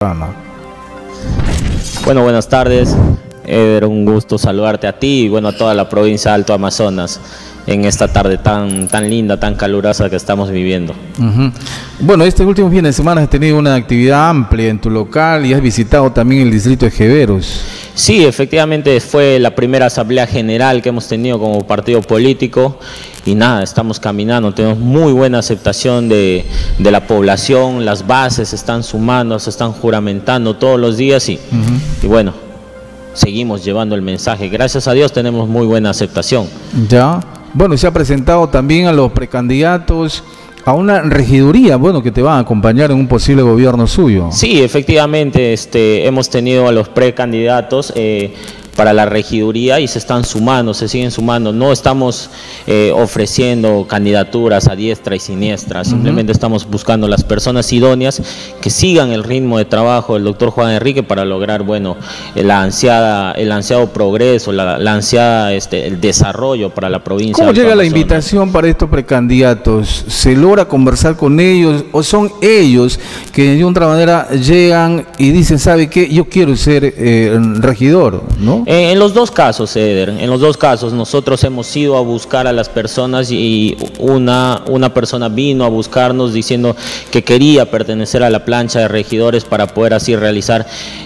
Bueno, buenas tardes, Eder, un gusto saludarte a ti y bueno, a toda la provincia de Alto Amazonas en esta tarde tan linda, tan calurosa que estamos viviendo. Bueno, este último fin de semana has tenido una actividad amplia en tu local y has visitado también el distrito de Jeveros. Sí, efectivamente fue la primera asamblea general que hemos tenido como partido político y nada, estamos caminando, tenemos muy buena aceptación de la población, las bases se están sumando, se están juramentando todos los días y bueno, seguimos llevando el mensaje. Gracias a Dios tenemos muy buena aceptación. Ya. Bueno, se ha presentado también a los precandidatos a una regiduría, bueno, que te van a acompañar en un posible gobierno suyo. Sí, efectivamente, hemos tenido a los precandidatos para la regiduría y se están sumando, se siguen sumando. No estamos ofreciendo candidaturas a diestra y siniestra, simplemente estamos buscando las personas idóneas que sigan el ritmo de trabajo del doctor Juan Enrique para lograr, bueno, el ansiado progreso, la ansiada el desarrollo para la provincia. ¿Cómo llega la invitación para estos precandidatos? ¿Se logra conversar con ellos o son ellos que de otra manera llegan y dicen, ¿sabe qué? Yo quiero ser regidor, ¿no? En los dos casos, Eder, en los dos casos nosotros hemos ido a buscar a las personas y una persona vino a buscarnos diciendo que quería pertenecer a la plancha de regidores para poder así realizar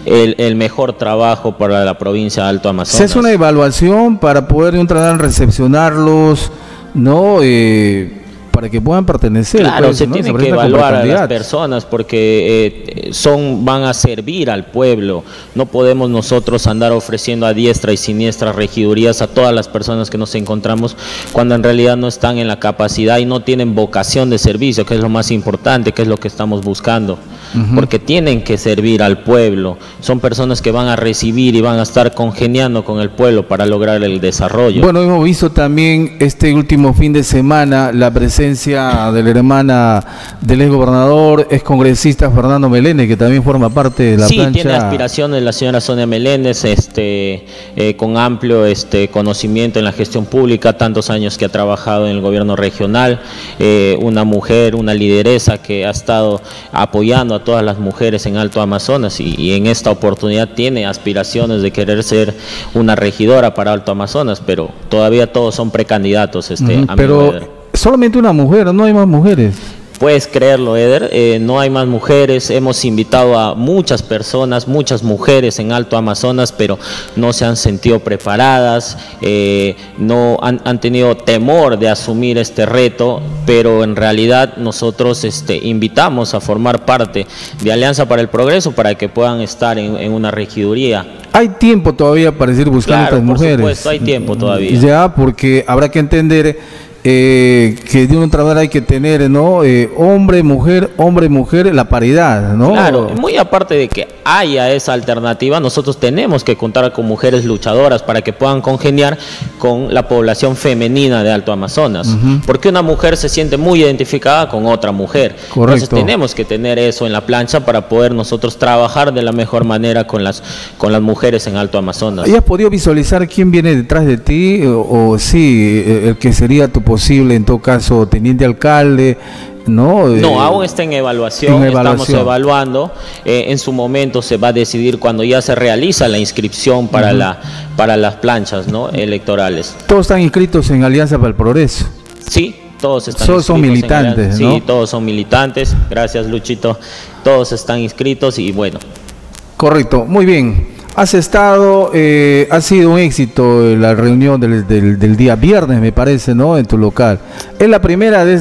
el mejor trabajo para la provincia de Alto Amazonas. ¿Se hace una evaluación para poder de otra manera recepcionarlos, no? Para que puedan pertenecer. Claro, se tiene que evaluar a las personas porque van a servir al pueblo. No podemos nosotros andar ofreciendo a diestra y siniestra regidurías a todas las personas que nos encontramos cuando en realidad no están en la capacidad y no tienen vocación de servicio, que es lo más importante, que es lo que estamos buscando. Porque tienen que servir al pueblo. Son personas que van a recibir y van a estar congeniando con el pueblo para lograr el desarrollo. Bueno, hemos visto también este último fin de semana la presencia de la hermana del exgobernador, excongresista Fernando Meléndez, que también forma parte de la plancha. Sí, tiene aspiraciones la señora Sonia Meléndez, con amplio conocimiento en la gestión pública, tantos años que ha trabajado en el gobierno regional, una mujer, una lideresa que ha estado apoyando a todas las mujeres en Alto Amazonas y en esta oportunidad tiene aspiraciones de querer ser una regidora para Alto Amazonas, pero todavía todos son precandidatos. Pero solamente una mujer, no hay más mujeres. Puedes creerlo, Eder, no hay más mujeres. Hemos invitado a muchas personas, muchas mujeres en Alto Amazonas, pero no se han sentido preparadas, no han tenido temor de asumir este reto, pero en realidad nosotros invitamos a formar parte de Alianza para el Progreso para que puedan estar en una regiduría. Hay tiempo todavía para ir buscando a estas mujeres. Por supuesto, hay tiempo todavía. Ya, porque habrá que entender que de una otra manera hay que tener, ¿no? Hombre, mujer, la paridad, ¿no? Claro, muy aparte de que haya esa alternativa, nosotros tenemos que contar con mujeres luchadoras para que puedan congeniar con la población femenina de Alto Amazonas, porque una mujer se siente muy identificada con otra mujer. Correcto. Entonces tenemos que tener eso en la plancha para poder nosotros trabajar de la mejor manera con las mujeres en Alto Amazonas. ¿Ya has podido visualizar quién viene detrás de ti o sí, el que sería tu posible, en todo caso, teniente alcalde? No, aún está en evaluación, estamos evaluando, en su momento se va a decidir cuando ya se realiza la inscripción para las planchas, ¿no?, electorales. ¿Todos están inscritos en Alianza para el Progreso? Sí, todos están inscritos. Son militantes, ¿no? Sí, todos son militantes, gracias Luchito, todos están inscritos y bueno. Correcto, muy bien. Has estado, ha sido un éxito la reunión del día viernes, me parece, ¿no?, en tu local. ¿Es la primera de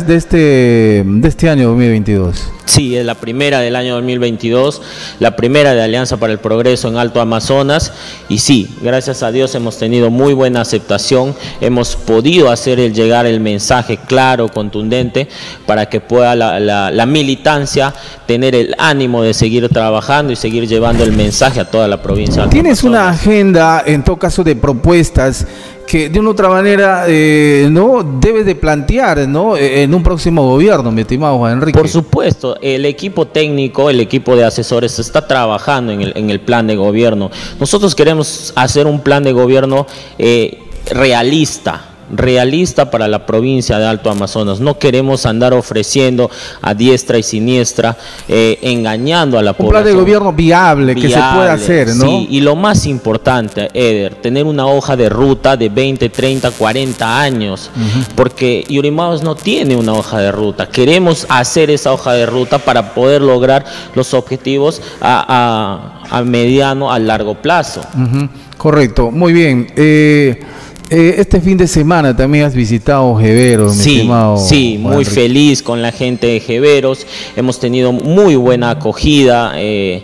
este año 2022? Sí, es la primera del año 2022, la primera de Alianza para el Progreso en Alto Amazonas y sí, gracias a Dios hemos tenido muy buena aceptación, hemos podido hacer llegar el mensaje claro, contundente, para que pueda la militancia tener el ánimo de seguir trabajando y seguir llevando el mensaje a toda la provincia. ¿Tienes una agenda, en todo caso, de propuestas que de una otra manera no debes de plantear, ¿no?, en un próximo gobierno, mi estimado Juan Enrique? Por supuesto, el equipo técnico, el equipo de asesores está trabajando en el plan de gobierno. Nosotros queremos hacer un plan de gobierno realista, realista para la provincia de Alto Amazonas. No queremos andar ofreciendo a diestra y siniestra, engañando a la población. Un plan de gobierno viable, que se pueda hacer, ¿no? Sí, y lo más importante, Eder, tener una hoja de ruta de 20, 30, 40 años, porque Yurimaguas no tiene una hoja de ruta. Queremos hacer esa hoja de ruta para poder lograr los objetivos a mediano, a largo plazo. Correcto, muy bien. Este fin de semana también has visitado Jeveros, mi estimado. Sí, muy feliz con la gente de Jeveros. Hemos tenido muy buena acogida.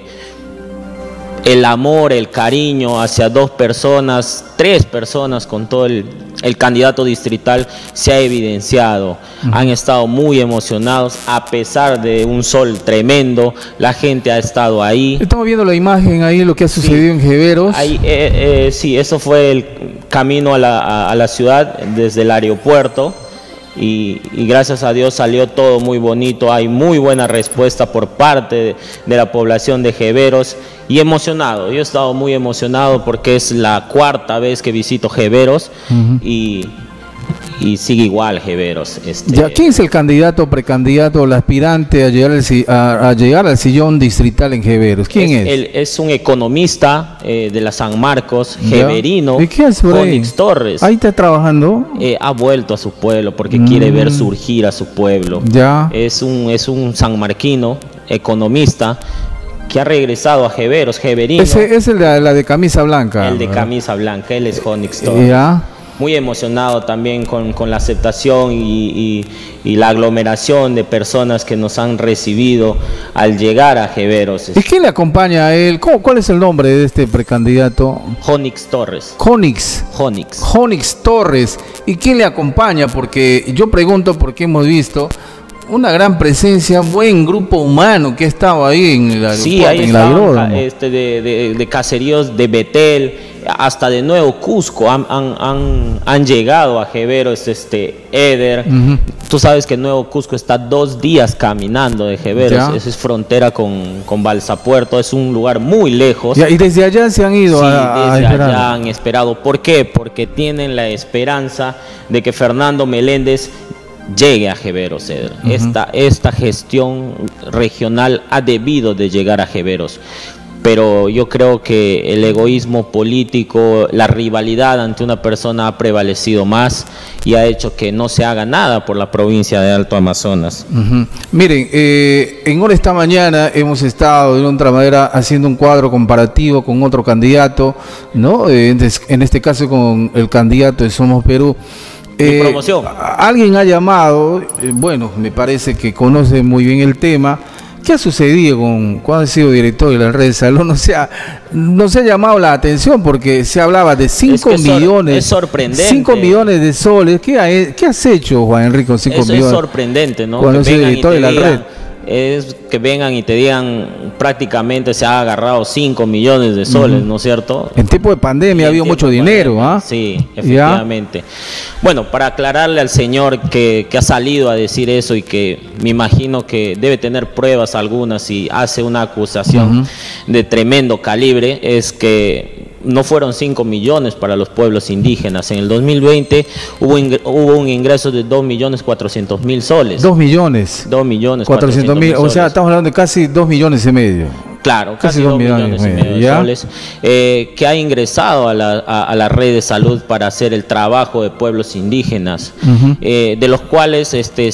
El amor, el cariño hacia 2 personas, 3 personas con todo el candidato distrital se ha evidenciado. Han estado muy emocionados a pesar de un sol tremendo. La gente ha estado ahí. Estamos viendo la imagen ahí, lo que ha sucedido en Jeveros. Ahí, sí, eso fue el camino a la ciudad desde el aeropuerto. Y gracias a Dios salió todo muy bonito. Hay muy buena respuesta por parte de la población de Jeveros y emocionado. Yo he estado muy emocionado porque es la 4ª vez que visito Jeveros y sigue igual Jeveros. ¿Quién es el candidato, precandidato, el aspirante a llegar al sillón distrital en Jeveros? ¿Quién es? Él es un economista de la San Marcos, jeverino. ¿Y qué es por ahí? Onix Torres. ¿Ahí está trabajando? Ha vuelto a su pueblo porque quiere ver surgir a su pueblo. Es un sanmarquino, economista, que ha regresado a Jeveros, jeverino. Ese es la de camisa blanca. El de camisa blanca, él es Onix Torres. Muy emocionado también con la aceptación y la aglomeración de personas que nos han recibido al llegar a Jeveros. ¿Y quién le acompaña a él? ¿Cuál es el nombre de este precandidato? Onix Torres. Onix Torres. ¿Y quién le acompaña? Porque yo pregunto porque hemos visto una gran presencia, buen grupo humano que ha estado ahí en el aeropuerto. Sí, ahí está, de caseríos de Betel, hasta de Nuevo Cusco han llegado a Jeveros, Eder. Tú sabes que Nuevo Cusco está 2 días caminando de Jeveros. Esa es frontera con Balsapuerto, es un lugar muy lejos. Y desde allá se han ido desde allá han esperado. ¿Por qué? Porque tienen la esperanza de que Fernando Meléndez llegue a Jeveros, Eder. Esta gestión regional ha debido de llegar a Jeveros, pero yo creo que el egoísmo político, la rivalidad ante una persona ha prevalecido más y ha hecho que no se haga nada por la provincia de Alto Amazonas. Miren, en hora esta mañana hemos estado de otra manera haciendo un cuadro comparativo con otro candidato, ¿no? En este caso con el candidato de Somos Perú. Promoción. Alguien ha llamado, bueno, me parece que conoce muy bien el tema. ¿Qué ha sucedido cuando ha sido director de la red de salud? No se ha llamado la atención porque se hablaba de 5 millones. Es sorprendente. 5 millones de soles. ¿Qué has hecho, Juan Enrique, con 5 millones? Es sorprendente, ¿no? Cuando se director de la red. Es que vengan y te digan prácticamente se ha agarrado 5 millones de soles, ¿no es cierto? En tiempo de pandemia ha habido mucho dinero, ¿ah? Sí, efectivamente. Bueno, para aclararle al señor que ha salido a decir eso y que me imagino que debe tener pruebas algunas y hace una acusación de tremendo calibre, es que no fueron 5 millones para los pueblos indígenas. En el 2020 hubo un ingreso de 2.400.000 soles. 2 millones. 2.400.000. O sea, estamos hablando de casi 2,5 millones. Claro, casi 2,5 millones de soles, que ha ingresado a la red de salud para hacer el trabajo de pueblos indígenas, de los cuales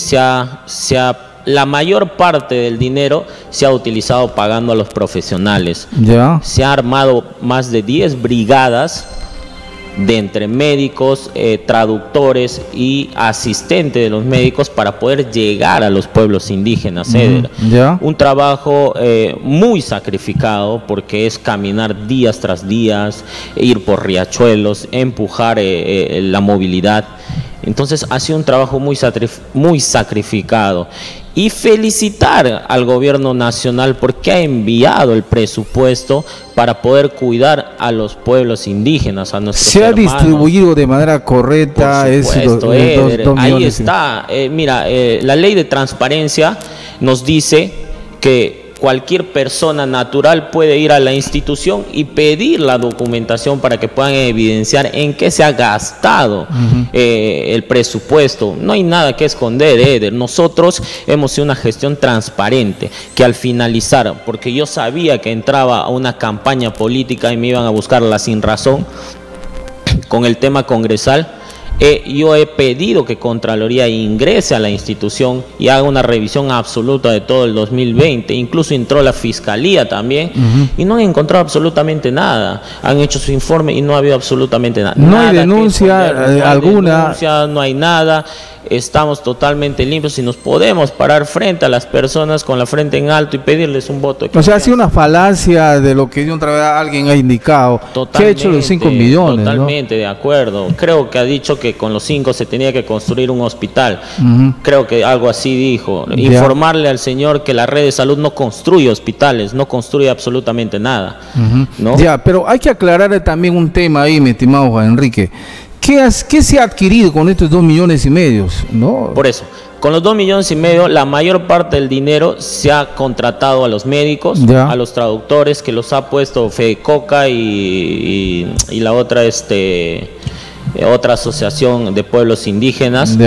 la mayor parte del dinero se ha utilizado pagando a los profesionales. Se ha armado más de 10 brigadas de entre médicos, traductores y asistentes de los médicos para poder llegar a los pueblos indígenas, Eder. Un trabajo muy sacrificado porque es caminar días tras días, ir por riachuelos, empujar la movilidad. Entonces ha sido un trabajo muy sacrificado. Y felicitar al gobierno nacional porque ha enviado el presupuesto para poder cuidar a los pueblos indígenas, a nuestros hermanos. Se ha distribuido de manera correcta. Por supuesto, ahí está. Mira, la ley de transparencia nos dice que cualquier persona natural puede ir a la institución y pedir la documentación para que puedan evidenciar en qué se ha gastado el presupuesto. No hay nada que esconder, Eder. Nosotros hemos sido una gestión transparente, que al finalizar, porque yo sabía que entraba a una campaña política y me iban a buscar la sin razón con el tema congresal, yo he pedido que Contraloría ingrese a la institución y haga una revisión absoluta de todo el 2020. Incluso entró la Fiscalía también y no han encontrado absolutamente nada. Han hecho su informe y no ha habido absolutamente nada. No hay denuncia alguna. Denuncia, no hay nada. Estamos totalmente limpios y nos podemos parar frente a las personas con la frente en alto y pedirles un voto. O sea, ha sido una falacia de lo que de otra vez alguien ha indicado. ¿Qué ha hecho los 5 millones? Totalmente, ¿no? De acuerdo. Creo que ha dicho que con los 5 se tenía que construir un hospital. Creo que algo así dijo. Informarle al señor que la red de salud no construye hospitales, no construye absolutamente nada. ¿No? Ya, pero hay que aclarar también un tema ahí, mi estimado Juan Enrique. ¿Qué se ha adquirido con estos 2,5 millones, ¿no? Por eso, con los 2,5 millones, la mayor parte del dinero se ha contratado a los médicos, a los traductores, que los ha puesto FEDECOCA y la otra, otra asociación de pueblos indígenas.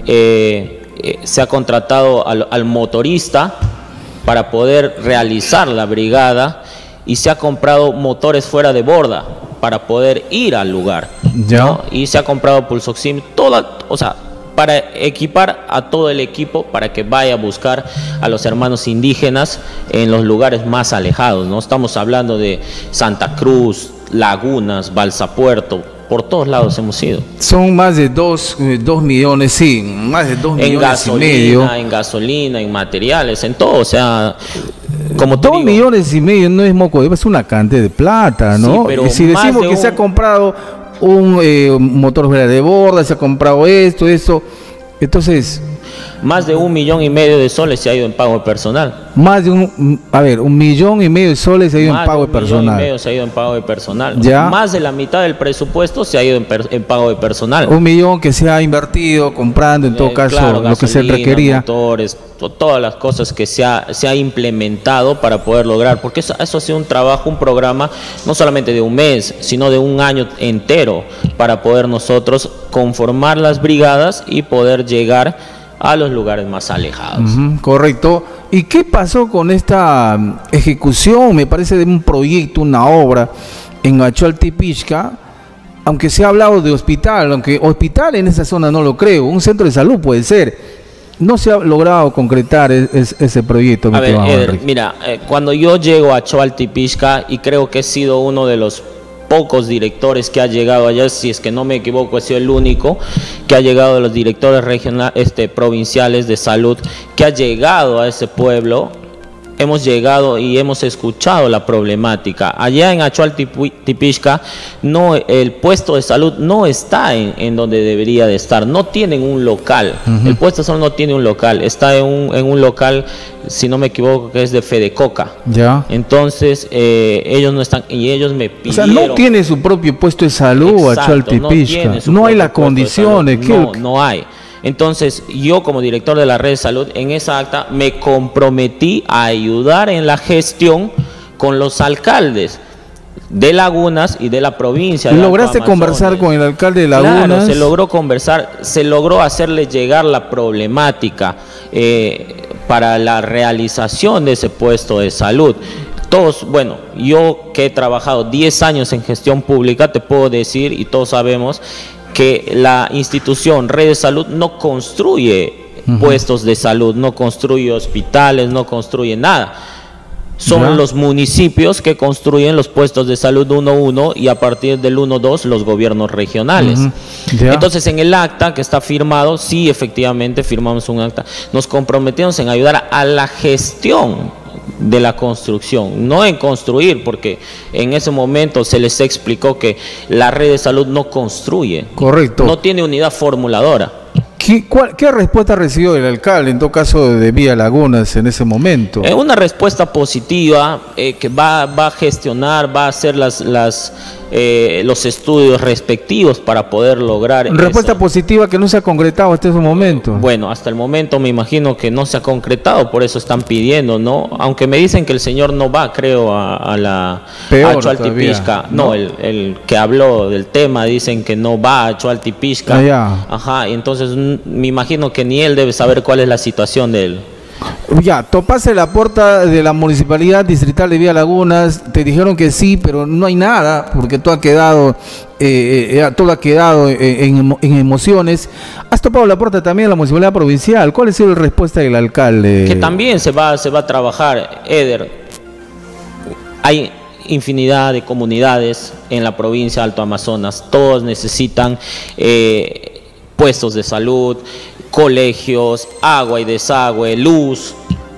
Se ha contratado al motorista para poder realizar la brigada y se ha comprado motores fuera de borda para poder ir al lugar, ¿no? Y se ha comprado pulsoxim, o sea, para equipar a todo el equipo para que vaya a buscar a los hermanos indígenas en los lugares más alejados, ¿no? Estamos hablando de Santa Cruz, Lagunas, Balsapuerto, por todos lados hemos ido. Son más de 2 millones, sí, más de 2,5 millones. En gasolina, en materiales, en todo, o sea... Como 2,5 millones no es moco, es una cantidad de plata, ¿no? Sí, pero y si decimos que se ha comprado un motor fuera de borda, se ha comprado esto, entonces... Más de 1,5 millones de soles se ha ido en pago de personal. Más de 1,5 millones de soles se ha ido en pago de personal. Más de 1,5 millones se ha ido en pago de personal. ¿Ya? Más de la mitad del presupuesto se ha ido en pago de personal. 1 millón que se ha invertido comprando, en todo caso, claro, lo que se requería. Motores, todas las cosas que se ha implementado para poder lograr. Porque eso ha sido un trabajo, un programa, no solamente de un mes, sino de un año entero, para poder nosotros conformar las brigadas y poder llegar a los lugares más alejados. Correcto. ¿Y qué pasó con esta ejecución, me parece, de un proyecto, una obra en Achualtipixca? Aunque se ha hablado de hospital, aunque hospital en esa zona no lo creo, un centro de salud puede ser. No se ha logrado concretar ese proyecto. A ver, Eder, mira, cuando yo llego a Achualtipixca, y creo que he sido uno de los pocos directores que ha llegado allá, si es que no me equivoco, he sido el único que ha llegado de los directores regionales, provinciales de salud, que ha llegado a ese pueblo. Hemos llegado y hemos escuchado la problemática. Allá en Achualtipixca, el puesto de salud no está en donde debería de estar. No tienen un local. El puesto de salud no tiene un local. Está en un local, si no me equivoco, que es de FEDECOCA. Ya. Entonces, ellos no están, y ellos me pidieron... O sea, no tiene su propio puesto de salud Achualtipixca. No hay las condiciones. No hay. Entonces, yo como director de la red de salud, en esa acta me comprometí a ayudar en la gestión con los alcaldes de Lagunas y de la provincia. ¿Lograste conversar con el alcalde de Lagunas? Claro, se logró conversar, se logró hacerle llegar la problemática para la realización de ese puesto de salud. Todos, bueno, yo que he trabajado 10 años en gestión pública, te puedo decir, y todos sabemos, que la institución Red de Salud no construye puestos de salud, no construye hospitales, no construye nada. Son los municipios que construyen los puestos de salud 1-1 y a partir del 1-2 los gobiernos regionales. Entonces, en el acta que está firmado, sí, efectivamente firmamos un acta, nos comprometimos en ayudar a la gestión de la construcción, no en construir, porque en ese momento se les explicó que la red de salud no construye. Correcto. No tiene unidad formuladora. ¿Qué respuesta recibió el alcalde, en todo caso de Villa Lagunas, en ese momento? Una respuesta positiva, que va a gestionar, va a hacer los estudios respectivos para poder lograr Respuesta eso. positiva que no se ha concretado hasta ese momento. Bueno, hasta el momento me imagino que no se ha concretado, por eso están pidiendo, ¿no? Aunque me dicen que el señor no va, creo, a Choaltipixca. No, el que habló del tema, dicen que no va a Choaltipixca. Ajá, y entonces me imagino que ni él debe saber cuál es la situación de él. Ya, topaste la puerta de la Municipalidad Distrital de Villa Lagunas, te dijeron que sí, pero no hay nada, porque todo ha quedado en emociones. Has topado la puerta también de la Municipalidad Provincial. ¿Cuál ha sido la respuesta del alcalde? Que también se va a trabajar, Eder. Hay infinidad de comunidades en la provincia de Alto Amazonas, todos necesitan puestos de salud, colegios, agua y desagüe, luz.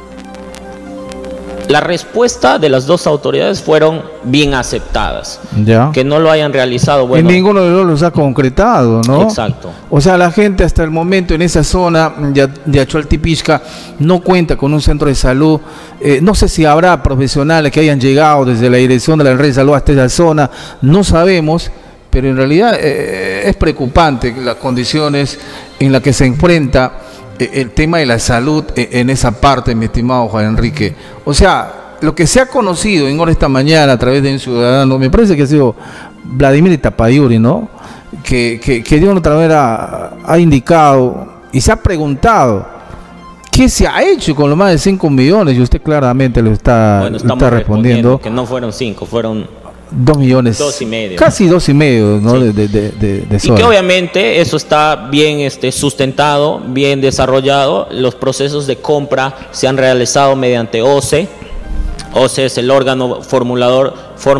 La respuesta de las dos autoridades fueron bien aceptadas. Ya. Que no lo hayan realizado, bueno. Y ninguno de los los ha concretado, ¿no? Exacto. O sea, la gente hasta el momento en esa zona de Choaltipixca no cuenta con un centro de salud. No sé si habrá profesionales que hayan llegado desde la dirección de la red de salud hasta esa zona, no sabemos. Pero en realidad es preocupante las condiciones en las que se enfrenta el tema de la salud en esa parte, mi estimado Juan Enrique. O sea, lo que se ha conocido en hora esta mañana a través de un ciudadano, me parece que ha sido Vladimir Tapayuri, ¿no? Que de una otra manera ha indicado y se ha preguntado ¿qué se ha hecho con los más de 5 millones? Y usted claramente lo está respondiendo. Que no fueron 5, fueron 2 millones, 2,5. Casi 2,5, ¿no? Sí. de y que obviamente eso está bien sustentado, bien desarrollado. Los procesos de compra se han realizado mediante OCE. OCE es el órgano formulador,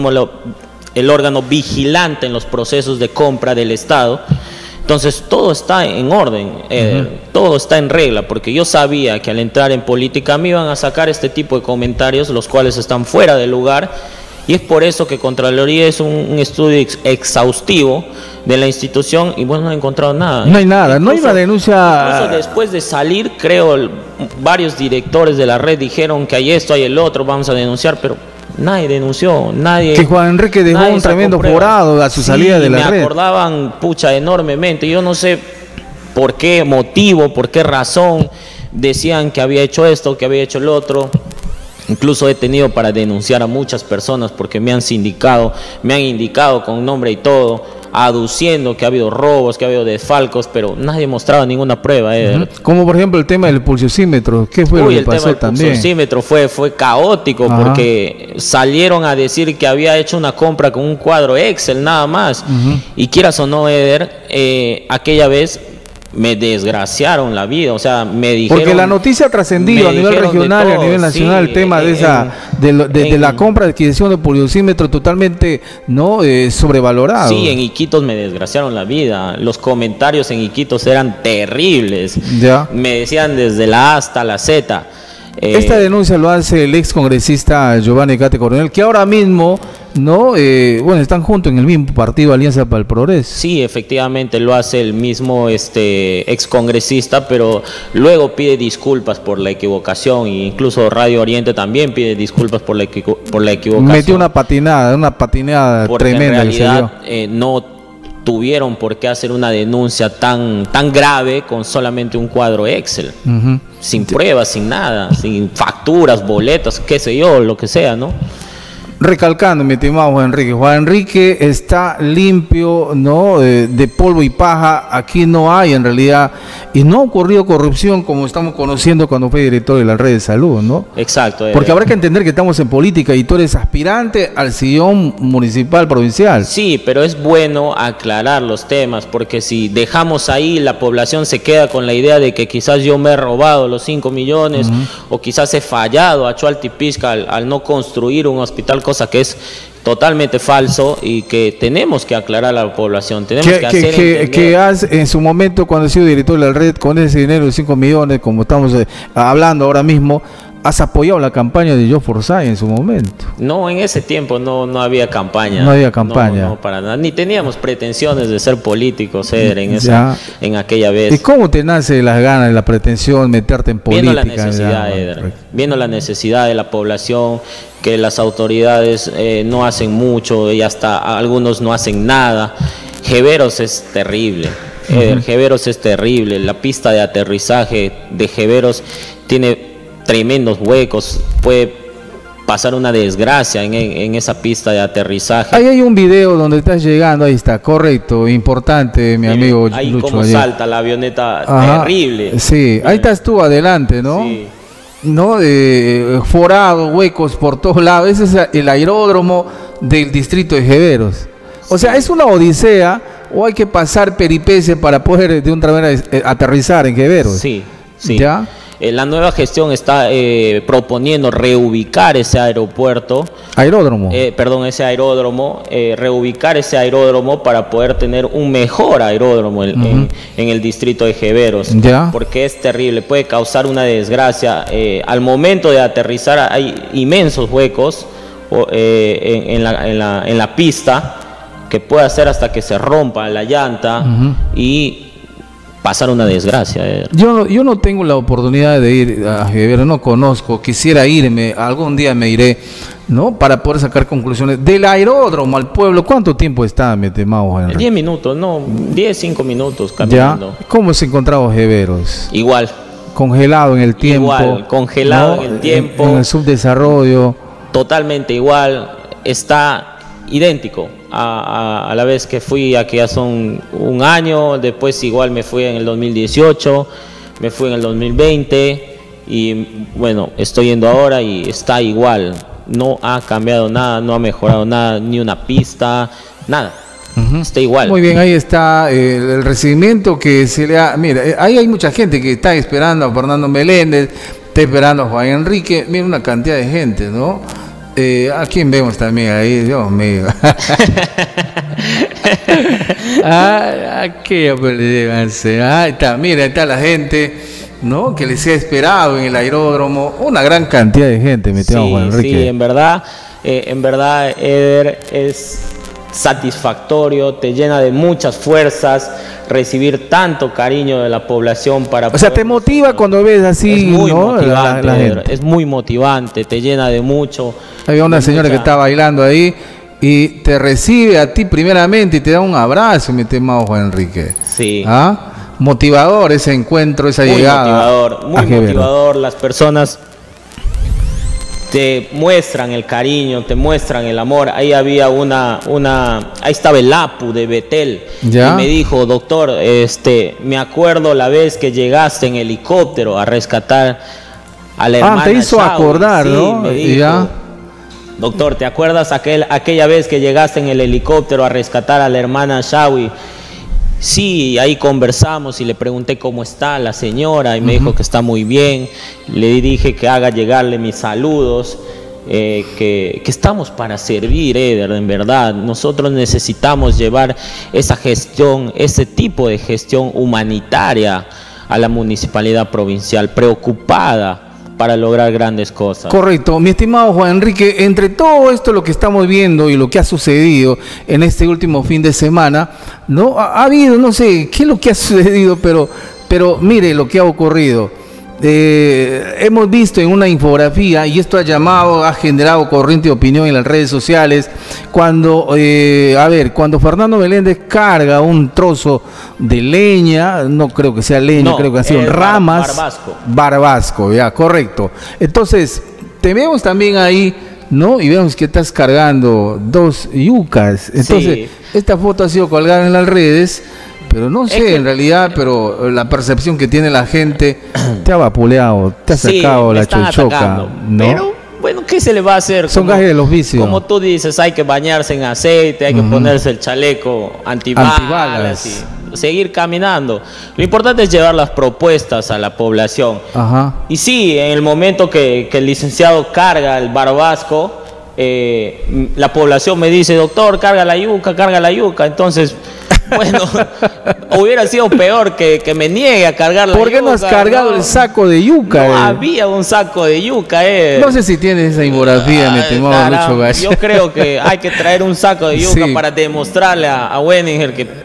el órgano vigilante en los procesos de compra del Estado. Entonces todo está en orden, todo está en regla, porque yo sabía que al entrar en política me iban a sacar este tipo de comentarios, los cuales están fuera de lugar. Y es por eso que Contraloría es un estudio exhaustivo de la institución y bueno, no ha encontrado nada. No hay nada, incluso, no hay una denuncia. Incluso después de salir, creo, varios directores de la red dijeron que hay esto, hay el otro, vamos a denunciar, pero nadie denunció, nadie. Que Juan Enrique dejó un tremendo forado a su salida de la red. Me acordaban, pucha, enormemente. Yo no sé por qué motivo, por qué razón decían que había hecho esto, que había hecho el otro. Incluso he tenido para denunciar a muchas personas porque me han indicado con nombre y todo, aduciendo que ha habido robos, que ha habido desfalcos, pero nadie mostraba ninguna prueba. Como por ejemplo el tema del pulsiómetro, ¿qué fue lo que pasó también? El pulsiómetro fue caótico. Ajá. Porque salieron a decir que había hecho una compra con un cuadro Excel nada más. Y quieras o no, Eder, aquella vez me desgraciaron la vida, o sea, me dijeron... Porque la noticia ha trascendido a nivel regional y a nivel nacional, sí, el tema de la compra de adquisición de pulsiómetro totalmente sobrevalorado. Sí, en Iquitos me desgraciaron la vida, los comentarios en Iquitos eran terribles, ya. Me decían desde la A hasta la Z. Esta denuncia lo hace el ex congresista Giovanni Gate Coronel, que ahora mismo están juntos en el mismo partido Alianza para el Progreso. Sí, efectivamente lo hace el mismo ex congresista, pero luego pide disculpas por la equivocación, e incluso Radio Oriente también pide disculpas por la equivocación. Metió una patinada porque tremenda. En realidad no tuvieron por qué hacer una denuncia tan grave con solamente un cuadro Excel, sin pruebas, sin nada, sin facturas, boletas, qué sé yo, lo que sea, ¿no? Recalcando, mi estimado Juan Enrique está limpio, ¿no? De polvo y paja. Aquí no hay en realidad, y no ha ocurrido corrupción como estamos conociendo cuando fue director de la red de salud, ¿no? Exacto. Porque habrá que entender que estamos en política y tú eres aspirante al sillón municipal provincial. Sí, pero es bueno aclarar los temas, porque si dejamos ahí, la población se queda con la idea de que quizás yo me he robado los 5 millones o quizás he fallado a Choaltipixca al no construir un hospital, cosa que es totalmente falso y que tenemos que aclarar a la población. Tenemos que en su momento, cuando ha sido director de la red, con ese dinero de 5 millones, como estamos hablando ahora mismo, has apoyado la campaña de Joe Forsyth en su momento. No, en ese tiempo no había campaña. No había campaña. No, para nada. Ni teníamos pretensiones de ser políticos, Eder, en aquella vez. ¿Y cómo te nace las ganas, la pretensión, meterte en política? Viendo la necesidad, Eder. Viendo la necesidad de la población, que las autoridades no hacen mucho y hasta algunos no hacen nada. Jeveros es terrible. Jeveros es terrible. La pista de aterrizaje de Jeveros tiene tremendos huecos, puede pasar una desgracia en esa pista de aterrizaje. Ahí hay un video donde estás llegando, ahí está, correcto, importante, mi amigo ahí Lucho. Como salta la avioneta, terrible. Sí, ahí estás tú adelante, ¿no? Sí. ¿No? Forado, huecos por todos lados. Ese es el aeródromo del distrito de Jeveros. O sea, ¿es una odisea o hay que pasar peripecias para poder de una manera aterrizar en Jeveros? Sí, sí. ¿Ya? La nueva gestión está proponiendo reubicar ese aeropuerto. Aeródromo. Ese aeródromo, reubicar ese aeródromo para poder tener un mejor aeródromo en el distrito de Jeveros. ¿Ya? Porque es terrible, puede causar una desgracia. Al momento de aterrizar hay inmensos huecos en la pista que puede hacer hasta que se rompa la llanta y pasar una desgracia. Yo no tengo la oportunidad de ir a Jeveros, no conozco, quisiera irme, algún día me iré, ¿no? Para poder sacar conclusiones. Del aeródromo al pueblo, ¿cuánto tiempo está, mi estimado Henry? 10 minutos, no, 5 minutos caminando. ¿Ya? ¿Cómo se encontraba Jeveros? Igual. Congelado en el tiempo. Igual, congelado, ¿no? En el tiempo. En el subdesarrollo. Totalmente igual, está idéntico a la vez que fui, aquí ya son un año, después igual me fui en el 2018, me fui en el 2020 y bueno, estoy yendo ahora y está igual, no ha cambiado nada, no ha mejorado nada, ni una pista, nada. Está igual. Muy bien, ahí está el recibimiento que se le ha... Mira, ahí hay mucha gente que está esperando a Fernando Meléndez, está esperando a Juan Enrique, mira una cantidad de gente, ¿no? ¿A quién vemos también ahí? Dios mío. Ahí está, mira, ahí está la gente, ¿no? Que les ha esperado en el aeródromo. Una gran cantidad de gente, me tengo Juan Enrique. Sí, en verdad, Eder, es satisfactorio, te llena de muchas fuerzas recibir tanto cariño de la población para... O sea, te motiva cuando ves así, es muy ¿no? motivante, la gente. Es muy motivante, te llena de mucho. Había una señora que está bailando ahí y te recibe a ti primeramente y te da un abrazo, mi estimado Juan Enrique. Sí. ¿Ah? Motivador ese encuentro, esa llegada. Muy motivador, las personas te muestran el cariño, te muestran el amor. Ahí había ahí estaba el Apu de Betel. ¿Ya? Y me dijo, doctor, me acuerdo la vez que llegaste en helicóptero a rescatar a la hermana. Te hizo acordar, sí, ¿no? Me dijo, ¿ya? Doctor, ¿te acuerdas aquella vez que llegaste en el helicóptero a rescatar a la hermana Shawi? Sí, ahí conversamos y le pregunté cómo está la señora y me dijo que está muy bien. Le dije que haga llegarle mis saludos, que estamos para servir, Eder, en verdad. Nosotros necesitamos llevar esa gestión, ese tipo de gestión humanitaria a la municipalidad provincial, preocupada para lograr grandes cosas. Correcto, mi estimado Juan Enrique, entre todo esto lo que estamos viendo y lo que ha sucedido en este último fin de semana, ¿no? Ha habido, no sé, qué es lo que ha sucedido, pero mire lo que ha ocurrido. Hemos visto en una infografía, y esto ha generado corriente de opinión en las redes sociales, cuando Fernando Meléndez carga un trozo de leña, no creo que sea leña, no, creo que ha sido ramas, barbasco, ya, correcto. Entonces, te vemos también ahí, ¿no? Y vemos que estás cargando 2 yucas. Entonces, sí, esta foto ha sido colgada en las redes. Pero no sé, en realidad, pero la percepción que tiene la gente te ha vapuleado, te ha sacado la chochoca, ¿no? Pero, bueno, ¿qué se le va a hacer? Son gajes del oficio. Como tú dices, hay que bañarse en aceite, hay que ponerse el chaleco antibalas y seguir caminando. Lo importante es llevar las propuestas a la población. Y sí, en el momento que el licenciado carga el barbasco, la población me dice, doctor, carga la yuca, entonces... Bueno, hubiera sido peor que me niegue a cargar la yuca. ¿Por qué no has cargado el saco de yuca? No había un saco de yuca, No sé si tienes esa infografía, mi estimado Lucho Gallo. Yo creo que hay que traer un saco de yuca para demostrarle a Wenninger que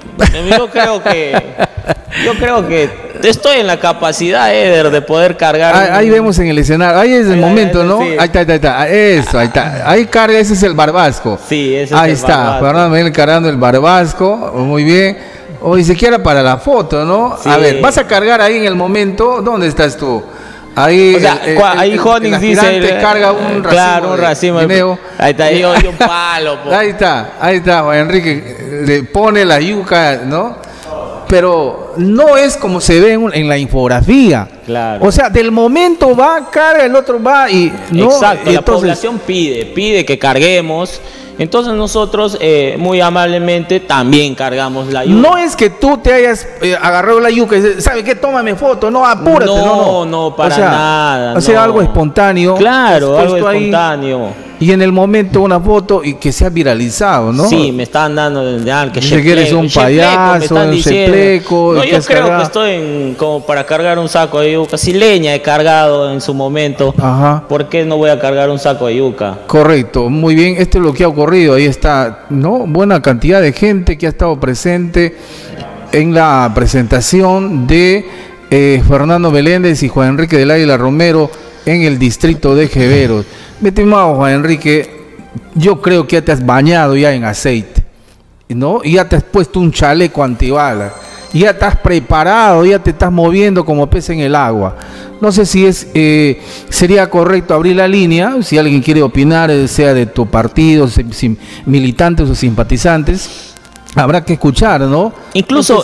yo creo que estoy en la capacidad, Eder, de poder cargar. Ahí vemos en el escenario, ahí es el momento, ¿no? Sí. Ahí está, eso, ahí está. Ahí carga, ese es el barbasco. Sí, ese ahí es el está, barbasco. Fernando Miguel cargando el barbasco, muy bien. O ni siquiera para la foto, ¿no? Sí. A ver, vas a cargar ahí en el momento, ¿dónde estás tú? Ahí, o sea, ahí Honix dice, te carga un racimo, claro, un racimo de ahí está, yo un palo. Po. Ahí está, Juan Enrique, le pone la yuca, ¿no? Pero no es como se ve en la infografía. Claro. O sea, del momento va, carga, el otro va y no. Exacto, la población pide que carguemos. Entonces nosotros muy amablemente también cargamos la yuca. No es que tú te hayas agarrado la yuca y dices, ¿sabe qué? Tómame foto, no, apúrate. No, para nada. O sea, algo espontáneo. Claro, algo espontáneo. Y en el momento una foto y que sea viralizado, ¿no? Sí, me están dando que eres un payaso, un cepleco. No, yo creo que estoy como para cargar un saco de yuca. Si leña he cargado en su momento, ajá. ¿Por qué no voy a cargar un saco de yuca? Correcto, muy bien, esto es lo que ha ocurrido. Ahí está, ¿no? Buena cantidad de gente que ha estado presente en la presentación de Fernando Meléndez y Juan Enrique del Águila Romero en el distrito de Jeveros. Mi estimado Juan Enrique, yo creo que ya te has bañado ya en aceite, ¿no? Y ya te has puesto un chaleco antibalas, ya estás preparado, ya te estás moviendo como pez en el agua. No sé si sería correcto abrir la línea, si alguien quiere opinar, sea de tu partido, militantes o simpatizantes. Habrá que escuchar, ¿no? Incluso,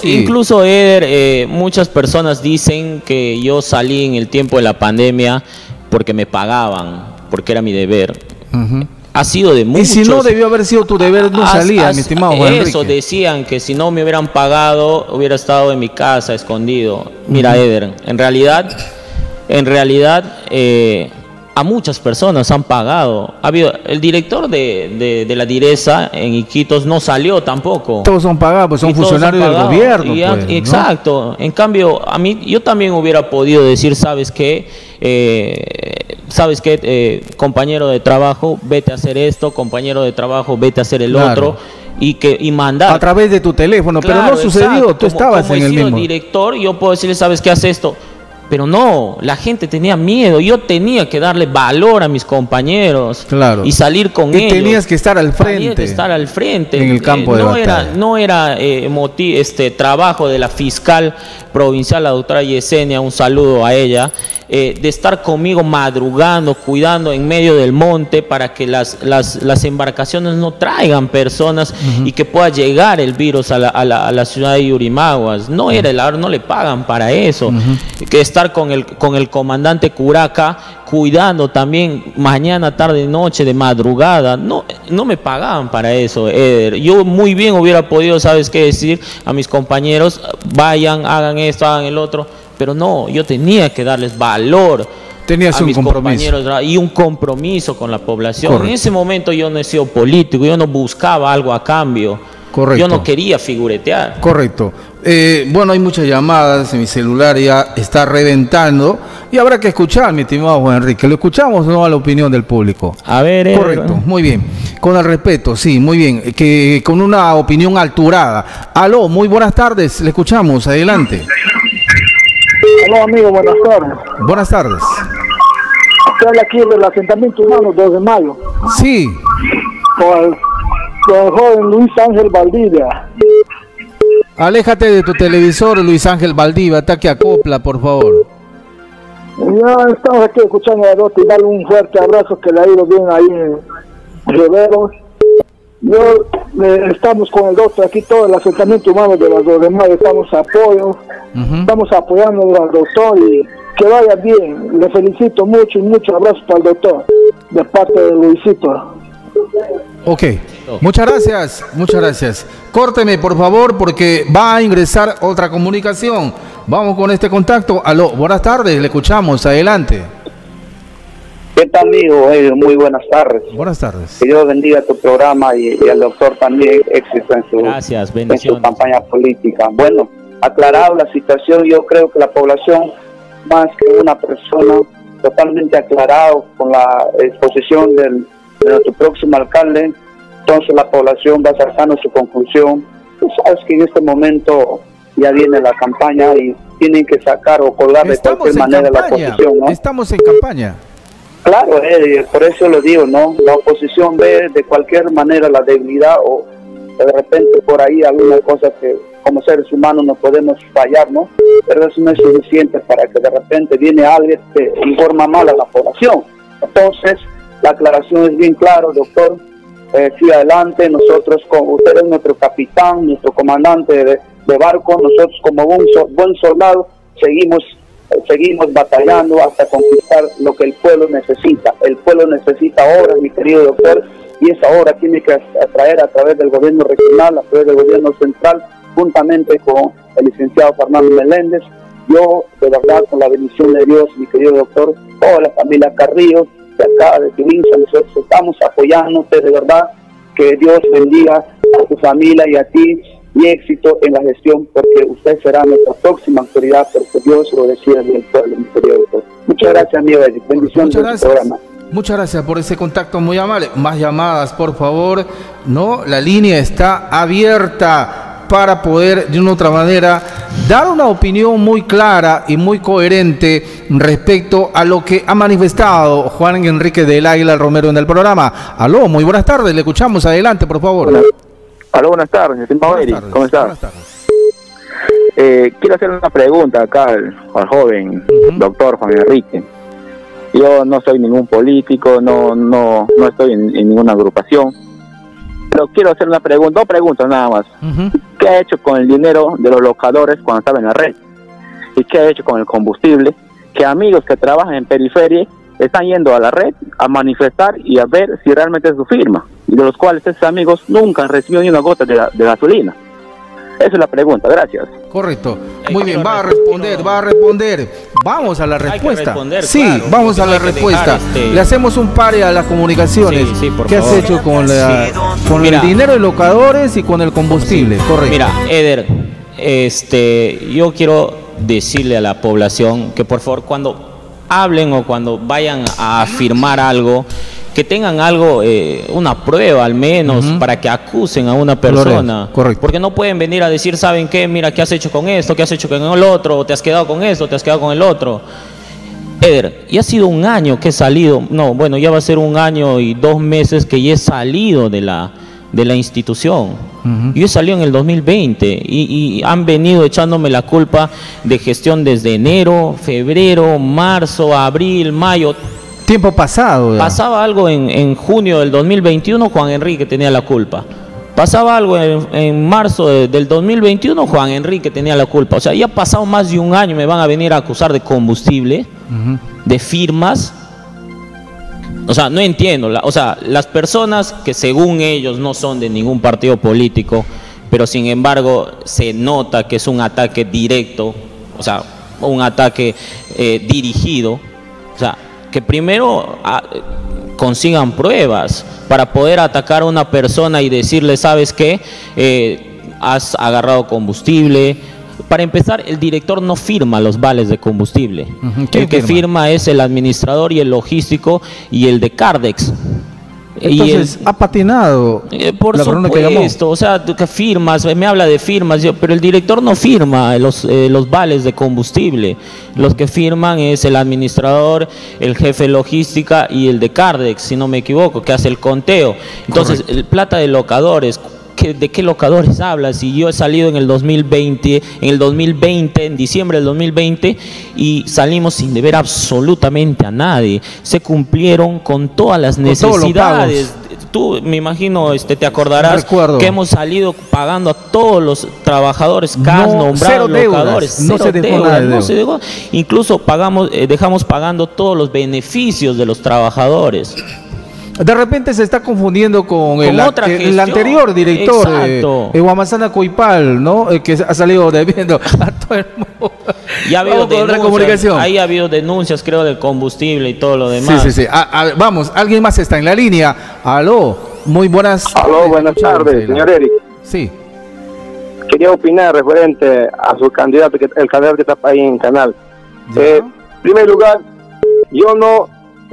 Eder, muchas personas dicen que yo salí en el tiempo de la pandemia porque me pagaban, porque era mi deber. Ha sido de muchos. Y si no debió haber sido tu deber, no salía, mi estimado Juan Enrique. Eso decían, que si no me hubieran pagado, hubiera estado en mi casa, escondido. Mira, Eder, en realidad, a muchas personas han pagado. Ha habido el director de la Direza en Iquitos no salió tampoco. Todos son pagados, pues son funcionarios del gobierno. Pues, exacto. ¿No? En cambio, a mí, yo también hubiera podido decir, ¿sabes qué? Compañero de trabajo, vete a hacer esto, compañero de trabajo, vete a hacer el otro. Y mandar a través de tu teléfono, claro, pero no sucedió, exacto. Tú estabas en el mismo. Director, yo puedo decirle, ¿sabes qué? Haz esto. Pero no, la gente tenía miedo, yo tenía que darle valor a mis compañeros, claro, y salir con ellos. Tenías que estar al frente. Tenías que estar al frente. En el campo de batalla. No era trabajo de la fiscal provincial, la doctora Yesenia, un saludo a ella, de estar conmigo madrugando, cuidando en medio del monte para que las embarcaciones no traigan personas y que pueda llegar el virus a la ciudad de Yurimaguas. No le pagan para eso. Que estar con el comandante Curaca cuidando también mañana, tarde, noche, de madrugada. No me pagaban para eso, Eder. Yo muy bien hubiera podido, ¿sabes qué? Decir a mis compañeros, vayan, hagan esto, hagan el otro. Pero no, yo tenía que darles valor. Tenías un compromiso. Y un compromiso con la población. Correcto. En ese momento yo no he sido político, yo no buscaba algo a cambio. Correcto. Yo no quería figuretear. Correcto. Bueno, hay muchas llamadas, en mi celular ya está reventando y habrá que escuchar, mi estimado Juan Enrique. ¿Lo escuchamos o no a la opinión del público? A ver, correcto, muy bien. Con el respeto, sí, muy bien. Que con una opinión alturada. Aló, muy buenas tardes, le escuchamos, adelante. Aló, amigo, buenas tardes. Buenas tardes. Estoy aquí del asentamiento humano 2 de mayo. Sí. Con el joven Luis Ángel Valdivia. Aléjate de tu televisor, Luis Ángel Valdivia, ataque a copla, por favor. Ya estamos aquí escuchando a Dota y darle un fuerte abrazo que le ha ido bien ahí en Riveros. Estamos con el doctor aquí, todo el asentamiento humano de las 2 de mayo, estamos apoyando al doctor y que vaya bien. Le felicito mucho y mucho abrazo para el doctor de parte de Luisito. Ok, muchas gracias. Córteme, por favor, porque va a ingresar otra comunicación. Vamos con este contacto. Aló, buenas tardes, le escuchamos, adelante. ¿Qué tal, amigo? Muy buenas tardes. Buenas tardes. Que Dios bendiga tu programa y al doctor también éxito en su campaña política. Bueno, aclarado la situación, yo creo que la población, más que una persona, totalmente aclarado con la exposición de nuestro próximo alcalde, entonces la población va sacando su conclusión. Tú sabes que en este momento ya viene la campaña y tienen que sacar o colgar de cualquier manera la oposición, ¿no? Estamos en campaña. Claro, por eso lo digo, ¿no? La oposición ve de cualquier manera la debilidad o de repente por ahí alguna cosa que como seres humanos no podemos fallar, ¿no? Pero eso no es suficiente para que de repente viene alguien que informa mal a la población. Entonces, la aclaración es bien clara, doctor. Sigue adelante, nosotros, usted es nuestro capitán, nuestro comandante de barco, nosotros como buen soldado seguimos batallando hasta conquistar lo que el pueblo necesita. El pueblo necesita obras, mi querido doctor, y esa obra tiene que atraer a través del gobierno regional, a través del gobierno central, juntamente con el licenciado Fernando Meléndez. Yo, de verdad, con la bendición de Dios, mi querido doctor, toda la familia Carrillo, de acá, de Turinza, nosotros estamos apoyándote, de verdad, que Dios bendiga a tu familia y a ti, y éxito en la gestión, porque usted será nuestra próxima autoridad, porque Dios lo decide del pueblo, mi querido doctor. Muchas gracias, amigo. Bendiciones de su programa. Muchas gracias por ese contacto muy amable. Más llamadas, por favor. No, la línea está abierta para poder, de una u otra manera, dar una opinión muy clara y muy coherente respecto a lo que ha manifestado Juan Enrique del Águila Romero en el programa. Aló, muy buenas tardes. Le escuchamos. Adelante, por favor. Aló, buenas tardes, estimado Eric, ¿cómo estás? Buenas tardes. Quiero hacer una pregunta acá al joven doctor Juan Enrique. Yo no soy ningún político, no estoy en ninguna agrupación, pero quiero hacer una pregunta, dos preguntas nada más. ¿Qué ha hecho con el dinero de los locadores cuando estaba en la red? ¿Y qué ha hecho con el combustible? Que amigos que trabajan en periferia están yendo a la red a manifestar y a ver si realmente es su firma, y de los cuales esos amigos nunca han recibido ni una gota de gasolina. Esa es la pregunta, gracias. Correcto. Muy bien, va a responder. Vamos a la respuesta. Sí, claro, vamos a la respuesta. Le hacemos un pare a las comunicaciones. Sí, ¿qué has hecho con el dinero de locadores y con el combustible? Correcto. Mira, Eder, yo quiero decirle a la población que por favor cuando hablen o cuando vayan a afirmar algo, que tengan algo, una prueba al menos, para que acusen a una persona. Correcto. Porque no pueden venir a decir, ¿saben qué? Mira, ¿qué has hecho con esto? ¿Qué has hecho con el otro? ¿O te has quedado con esto? ¿Te has quedado con el otro? Eder, ya ha sido un año que he salido, no, bueno, ya va a ser 1 año y 2 meses que ya he salido de la institución. Yo he salido en el 2020 y han venido echándome la culpa de gestión desde enero, febrero, marzo, abril, mayo. Tiempo pasado. Pasaba algo en junio del 2021, Juan Enrique tenía la culpa. Pasaba algo en marzo del 2021, Juan Enrique tenía la culpa. O sea, ya ha pasado más de 1 año, me van a venir a acusar de combustible, de firmas. O sea, no entiendo. Las personas que según ellos no son de ningún partido político, pero sin embargo se nota que es un ataque directo, o sea, un ataque dirigido. O sea, que primero consigan pruebas para poder atacar a una persona y decirle, ¿sabes qué? Has agarrado combustible. Para empezar, el director no firma los vales de combustible. El que firma es el administrador y el logístico y el de Cardex. Entonces, ha patinado. Por supuesto, o sea, que firmas, me habla de firmas, pero el director no firma los vales de combustible. Los que firman es el administrador, el jefe de logística y el de Cardex, si no me equivoco, que hace el conteo. Entonces, el plata de locadores, ¿de qué locadores hablas? Si yo he salido en el 2020, en diciembre del 2020, y salimos sin deber absolutamente a nadie. Se cumplieron con todas las necesidades. Tú, me imagino, te acordarás que hemos salido pagando a todos los trabajadores que has nombrado locadores. No se dejó nada de deuda. Incluso dejamos pagando todos los beneficios de los trabajadores. De repente se está confundiendo con el anterior director, Guamasana Coipal, ¿no? Que ha salido debiendo a todo enfermo. Ya ha habido denuncias, ahí ha habido denuncias, creo, del combustible y todo lo demás. Sí. Vamos, alguien más está en la línea. Aló, muy buenas. Aló, buenas tardes, señor Eric. Sí. Quería opinar referente a su candidato, el candidato que está ahí en Canal. En primer lugar, yo no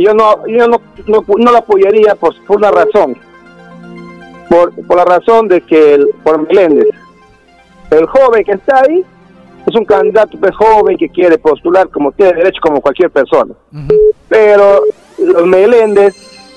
lo apoyaría por una razón. Por la razón de que por Meléndez, el joven que está ahí es un candidato joven que quiere postular como tiene derecho como cualquier persona. Pero los Meléndez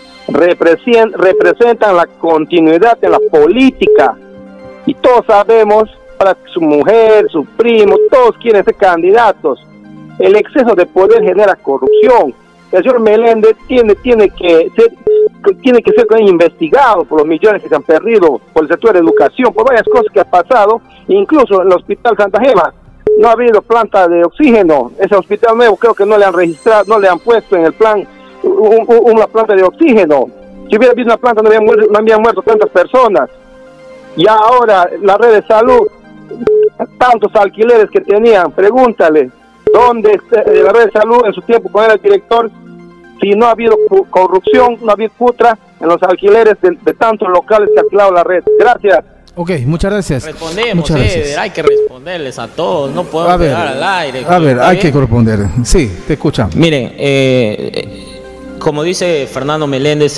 representan la continuidad en la política y todos sabemos, para su mujer, su primo, todos quieren ser candidatos. El exceso de poder genera corrupción. El señor Meléndez tiene que ser investigado por los millones que se han perdido por el sector de educación, por varias cosas que ha pasado, incluso en el Hospital Santa Gema no ha habido planta de oxígeno. Ese hospital nuevo creo que no le han registrado, no le han puesto en el plan una planta de oxígeno. Si hubiera habido una planta no habían muerto tantas personas. Y ahora la red de salud, tantos alquileres que tenían, pregúntale dónde la red de salud en su tiempo cuando era el director, si no ha habido corrupción, no ha habido putra en los alquileres de tantos locales que ha alquilado la red. Gracias. Ok, muchas gracias. Respondemos, hay que responderles a todos, no podemos quedar al aire. A ver, hay que responder. Sí, te escuchamos. Miren, como dice Fernando Meléndez,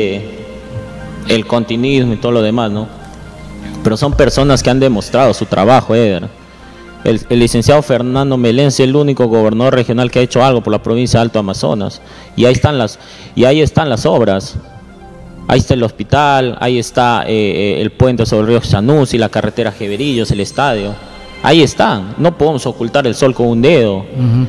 el continuismo y todo lo demás, ¿no? Pero son personas que han demostrado su trabajo, Eder. El licenciado Fernando Meléndez es el único gobernador regional que ha hecho algo por la provincia de Alto Amazonas. Y ahí están las obras. Ahí está el hospital, ahí está el puente sobre el río Sanus y la carretera Jeverillos, el estadio. Ahí están. No podemos ocultar el sol con un dedo.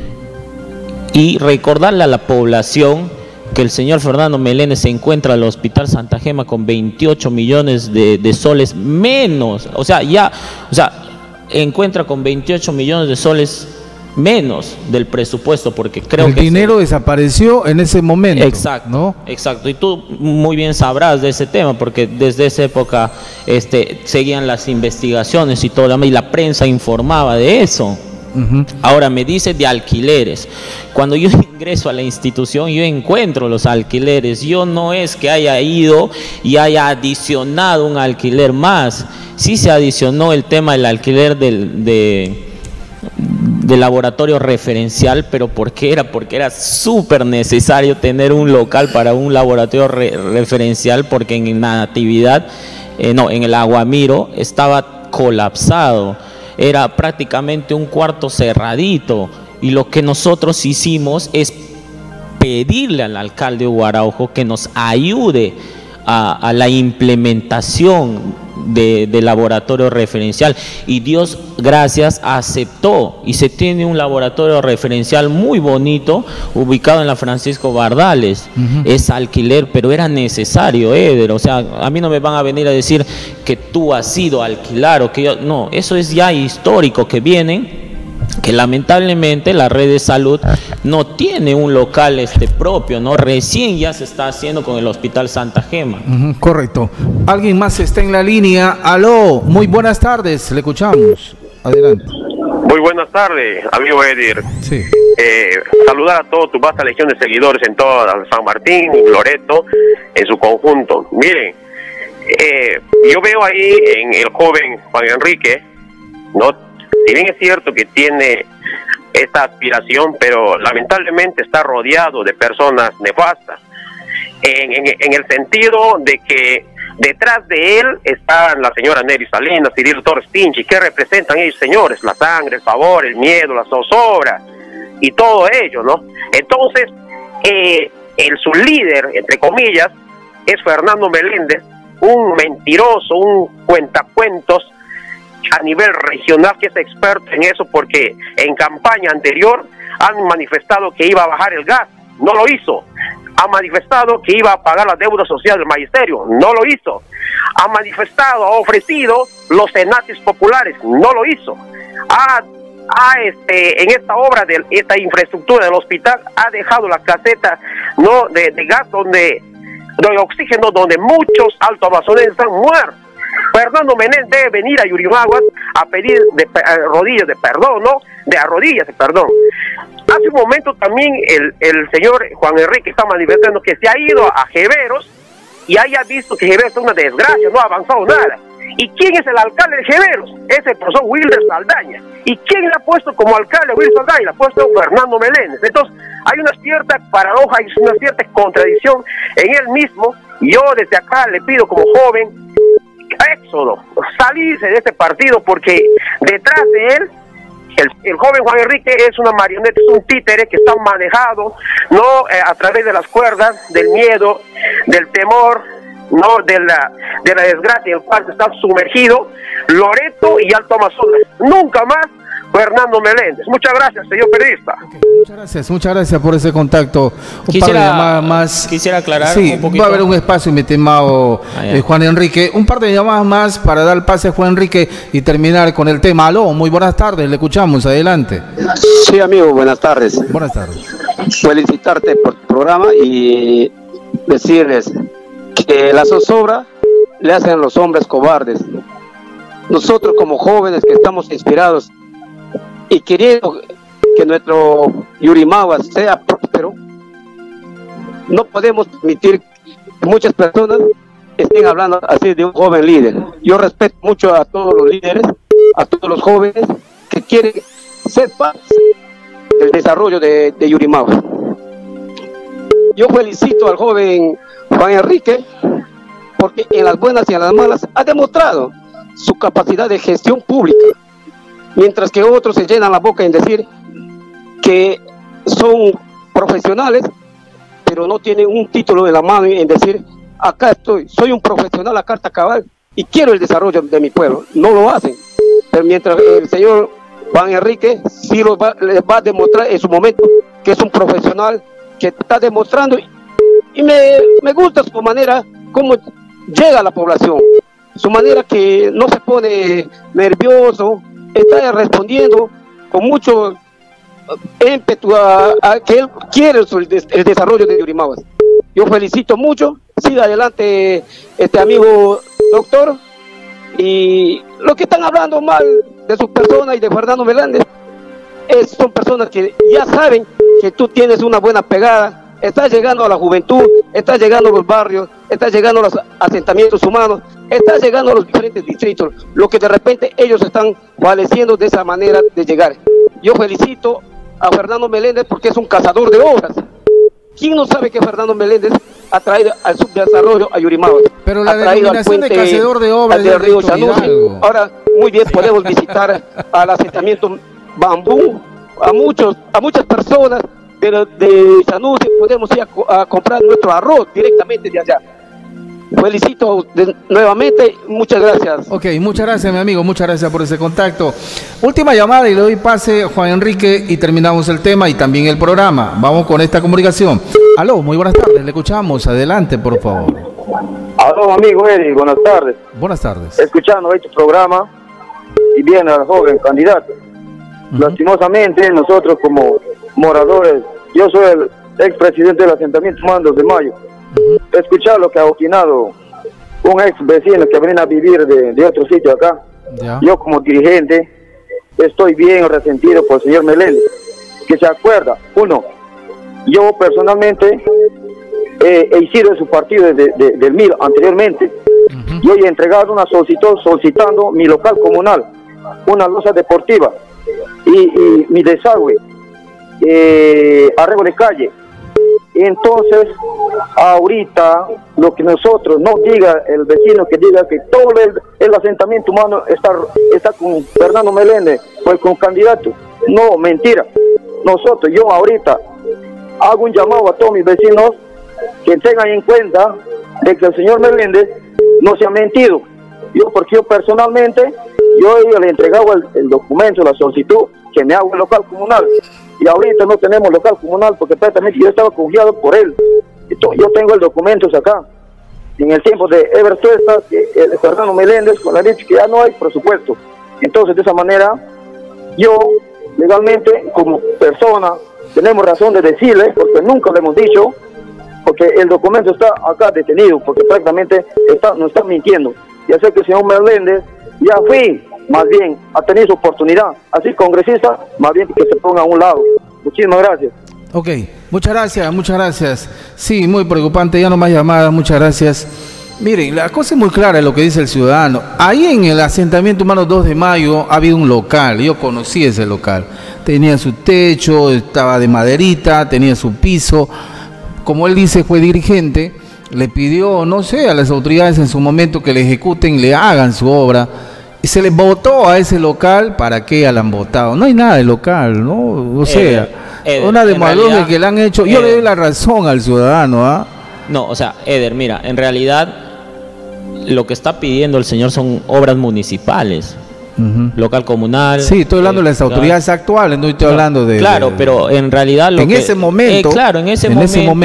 Y recordarle a la población que el señor Fernando Meléndez se encuentra al Hospital Santa Gema con 28 millones de soles menos. O sea, encuentra con 28 millones de soles menos del presupuesto, porque creo que el dinero desapareció en ese momento. Exacto, ¿no? Exacto. Y tú muy bien sabrás de ese tema, porque desde esa época seguían las investigaciones y todo, y la prensa informaba de eso. Ahora me dice de alquileres. Cuando yo ingreso a la institución, yo encuentro los alquileres. Yo no es que haya ido y haya adicionado un alquiler más. Sí se adicionó el tema del alquiler del laboratorio referencial, pero ¿por qué era? Porque era súper necesario tener un local para un laboratorio referencial, porque en la Natividad, en el Aguamiro estaba colapsado. Era prácticamente un cuarto cerradito, y lo que nosotros hicimos es pedirle al alcalde Hugo Araujo que nos ayude a la implementación del laboratorio referencial, y Dios gracias aceptó, y se tiene un laboratorio referencial muy bonito ubicado en la Francisco Bardales. Es alquiler, pero era necesario, Eder. O sea, a mí no me van a venir a decir que tú has ido a alquilar o que yo, no, eso es ya histórico, que vienen, que lamentablemente la red de salud no tiene un local propio, ¿no? Recién ya se está haciendo con el Hospital Santa Gema. Correcto. ¿Alguien más está en la línea? Aló, muy buenas tardes, le escuchamos. Adelante. Muy buenas tardes, amigo Edir. Sí. Saludar a toda tu vasta legión de seguidores en toda San Martín y Loreto en su conjunto. Miren, yo veo ahí en el joven Juan Enrique, ¿no? Si bien es cierto que tiene esta aspiración, pero lamentablemente está rodeado de personas nefastas, en el sentido de que detrás de él están la señora Nelly Salinas, Cirilo Torres Pinchi. ¿Qué representan ellos, señores? La sangre, el favor, el miedo, la zozobra y todo ello, ¿no? Entonces, su líder, entre comillas, es Fernando Meléndez, un mentiroso, un cuentacuentos a nivel regional, que es experto en eso, porque en campaña anterior han manifestado que iba a bajar el gas, no lo hizo. Ha manifestado que iba a pagar la deuda social del magisterio, no lo hizo. Ha manifestado, ha ofrecido los cenates populares, no lo hizo. En esta obra de esta infraestructura del hospital ha dejado la caseta, ¿no?, de gas de oxígeno, donde muchos altoamazonenses han muerto. Fernando Meléndez debe venir a Yurimaguas a pedir rodillas de perdón, ¿no? De arrodillas de perdón. Hace un momento también el señor Juan Enrique está manifestando que se ha ido a Jeveros y haya visto que Jeveros es una desgracia, no ha avanzado nada. ¿Y quién es el alcalde de Jeveros? Es el profesor Wilder Saldaña. ¿Y quién le ha puesto como alcalde a Wilder Saldaña? Le ha puesto Fernando Meléndez. Entonces, hay una cierta paradoja, hay una cierta contradicción en él mismo. Yo desde acá le pido como joven, éxodo, salirse de este partido, porque detrás de él, el joven Juan Enrique es una marioneta, es un títere que está manejado, no a través de las cuerdas, del miedo, del temor, no de la desgracia en el cual está sumergido Loreto y Alto Amazonas. Nunca más Fernando Meléndez. Muchas gracias, señor periodista. Okay, muchas gracias por ese contacto. Quisiera aclarar un poquito. Va a haber un espacio, mi estimado Juan Enrique. Un par de llamadas más para dar el pase a Juan Enrique y terminar con el tema. Aló, muy buenas tardes, le escuchamos, adelante. Sí, amigo, buenas tardes. Buenas tardes. Felicitarte por tu programa y decirles que la zozobra le hacen a los hombres cobardes. Nosotros como jóvenes que estamos inspirados y queriendo que nuestro Yurimaguas sea próspero, no podemos permitir que muchas personas estén hablando así de un joven líder. Yo respeto mucho a todos los líderes, a todos los jóvenes que quieren ser parte del desarrollo de Yurimaguas. Yo felicito al joven Juan Enrique porque en las buenas y en las malas ha demostrado su capacidad de gestión pública, mientras que otros se llenan la boca en decir que son profesionales, pero no tienen un título en la mano en decir, acá estoy, soy un profesional a carta cabal y quiero el desarrollo de mi pueblo. No lo hacen, pero mientras el señor Juan Enrique sí les va a demostrar en su momento que es un profesional que está demostrando, y me gusta su manera como llega a la población, su manera que no se pone nervioso, está respondiendo con mucho ímpetu a que él quiere el desarrollo de Yurimaguas. Yo felicito mucho, siga adelante amigo doctor, y los que están hablando mal de su persona y de Fernando Meléndez son personas que ya saben que tú tienes una buena pegada. Está llegando a la juventud, está llegando a los barrios, está llegando a los asentamientos humanos, está llegando a los diferentes distritos, lo que de repente ellos están padeciendo de esa manera de llegar. Yo felicito a Fernando Meléndez porque es un cazador de obras. ¿Quién no sabe que Fernando Meléndez ha traído al subdesarrollo a Yurimaguas? Pero la denominación de cazador de obras del río Sanusi. Ahora muy bien podemos visitar al asentamiento Bambú, a muchas personas de Sanusi podemos ir a comprar nuestro arroz directamente de allá. Felicito nuevamente, muchas gracias. Ok, muchas gracias mi amigo, muchas gracias por ese contacto. Última llamada y le doy pase a Juan Enrique y terminamos el tema y también el programa. Vamos con esta comunicación. Aló, muy buenas tardes, le escuchamos, adelante por favor. Aló amigo Eddie, buenas tardes. Buenas tardes. Escuchando este programa y bien al joven candidato. Lastimosamente nosotros como moradores, yo soy el expresidente del asentamiento Mandos de Mayo, escuchar lo que ha opinado un ex vecino que viene a vivir de otro sitio acá. Yo como dirigente estoy bien resentido por el señor Meléndez, que se acuerda, uno, yo personalmente he sido de su partido del MIR anteriormente, y hoy he entregado una solicitud solicitando mi local comunal, una losa deportiva y mi desagüe, arreglo de calle. Entonces ahorita lo que nosotros no diga el vecino, que diga que todo el asentamiento humano está con Fernando Meléndez, pues con candidato, no, mentira. Yo ahorita hago un llamado a todos mis vecinos que tengan en cuenta de que el señor Meléndez no se ha mentido. Porque yo personalmente le he entregado el documento, la solicitud que me hago el local comunal, y ahorita no tenemos local comunal porque prácticamente yo estaba confiado por él. Yo tengo el documento acá. En el tiempo de Ever Tuesta, Fernando Meléndez con la dicho que ya no hay presupuesto. Entonces de esa manera yo legalmente como persona tenemos razón de decirle, porque nunca le hemos dicho, porque el documento está acá detenido, porque prácticamente nos están mintiendo. Ya sé que el señor Meléndez ya fui, más bien, ha tenido su oportunidad. Así, congresista, más bien que se ponga a un lado. Muchísimas gracias. Ok, muchas gracias, muchas gracias. Sí, muy preocupante, ya no más llamadas, muchas gracias. Miren, la cosa es muy clara lo que dice el ciudadano. Ahí en el asentamiento humano 2 de mayo ha habido un local, yo conocí ese local. Tenía su techo, estaba de maderita, tenía su piso. Como él dice, fue dirigente, le pidió, no sé, a las autoridades en su momento que le ejecuten, le hagan su obra. Y se les votó a ese local, ¿para qué la han votado? No hay nada de local, ¿no? O sea, una demagogia que le han hecho. Yo le doy la razón al ciudadano, ¿ah? No, o sea, Eder, mira, en realidad lo que está pidiendo el señor son obras municipales. Local comunal. Sí, estoy hablando de las autoridades actuales, no estoy hablando de... Claro, pero en realidad... En ese momento... claro, en ese